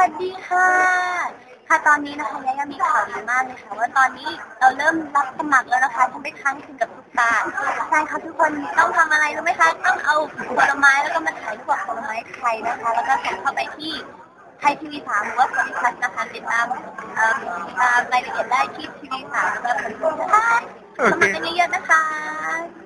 วัสดีค่ะค่ะตอนนี้นะคะยายามีข่าวดีมากเลยค่ะว่าตอนนี้เราเริ่มรับสมัครแล้วนะคะทำได้ครั้งคืนกับทุกตาใช่ค่ะทุกคนต้องทำอะไรรู้ไหมคะต้องเอาผลไม้แล้วก็มาถ่ายรูปกับผลไม้ไทยนะคะแล้วก็ส่งเข้าไปที่ไทยทีวี3หรือว่าโพลิพัสนะคะติดตามรายละเอียดได้ที่ทีวี3แล้วก็โพลิพัสนะคะสมัครกันเยอะๆนะคะ